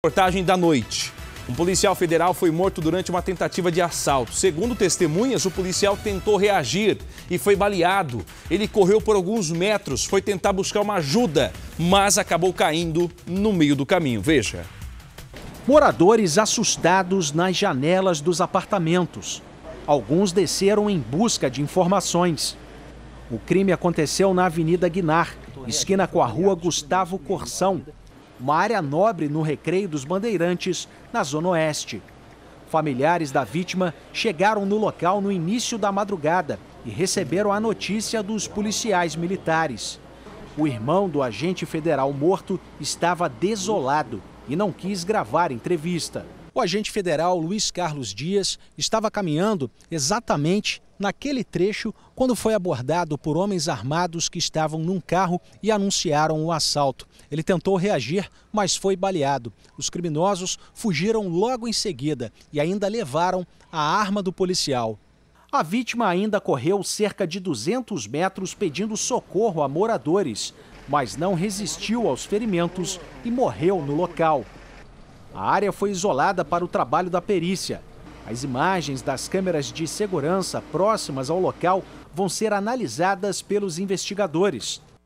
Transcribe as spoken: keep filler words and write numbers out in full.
Reportagem da noite. Um policial federal foi morto durante uma tentativa de assalto. Segundo testemunhas, o policial tentou reagir e foi baleado. Ele correu por alguns metros, foi tentar buscar uma ajuda, mas acabou caindo no meio do caminho. Veja. Moradores assustados nas janelas dos apartamentos. Alguns desceram em busca de informações. O crime aconteceu na Avenida Guinar, esquina com a Rua Gustavo Corsão, uma área nobre no Recreio dos Bandeirantes, na Zona Oeste. Familiares da vítima chegaram no local no início da madrugada e receberam a notícia dos policiais militares. O irmão do agente federal morto estava desolado e não quis gravar entrevista. O agente federal Luiz Carlos Dias estava caminhando exatamente naquele trecho quando foi abordado por homens armados que estavam num carro e anunciaram o assalto. Ele tentou reagir, mas foi baleado. Os criminosos fugiram logo em seguida e ainda levaram a arma do policial. A vítima ainda correu cerca de duzentos metros pedindo socorro a moradores, mas não resistiu aos ferimentos e morreu no local. A área foi isolada para o trabalho da perícia. As imagens das câmeras de segurança próximas ao local vão ser analisadas pelos investigadores.